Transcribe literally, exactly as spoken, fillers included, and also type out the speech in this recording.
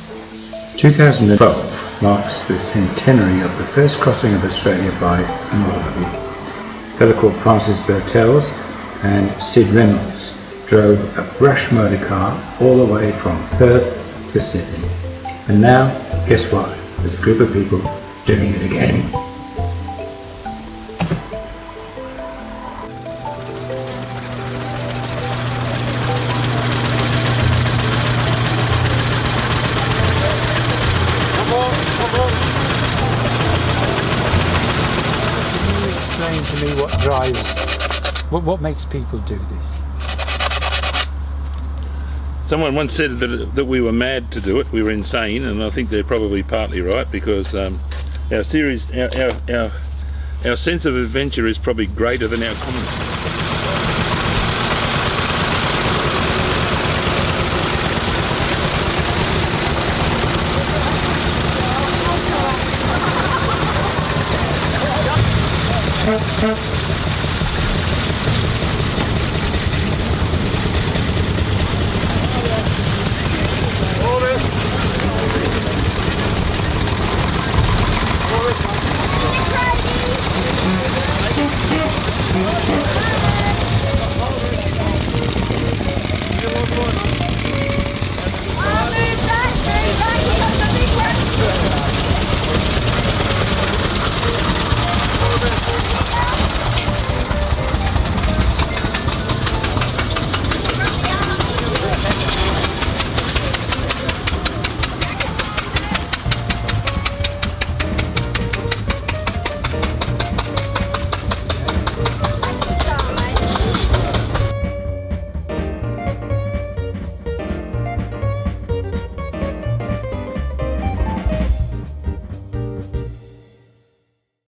two thousand twelve marks the centenary of the first crossing of Australia by a Maori. A fellow called Birtells and Syd Reynolds drove a brush motor car all the way from Perth to Sydney. And now, guess what? There's a group of people doing it again. Explain to me what drives, what, what makes people do this? Someone once said that, that we were mad to do it, we were insane, and I think they're probably partly right, because um, our series, our, our, our, our sense of adventure is probably greater than our common sense. Huh?